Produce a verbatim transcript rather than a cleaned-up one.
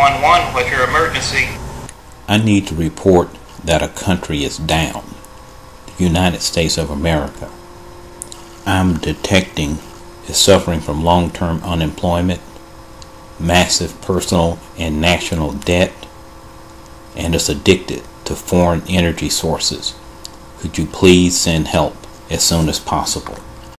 one one. What's your emergency? I need to report that a country is down. The United States of America. I'm detecting is suffering from long-term unemployment, massive personal and national debt, and is addicted to foreign energy sources. Could you please send help as soon as possible?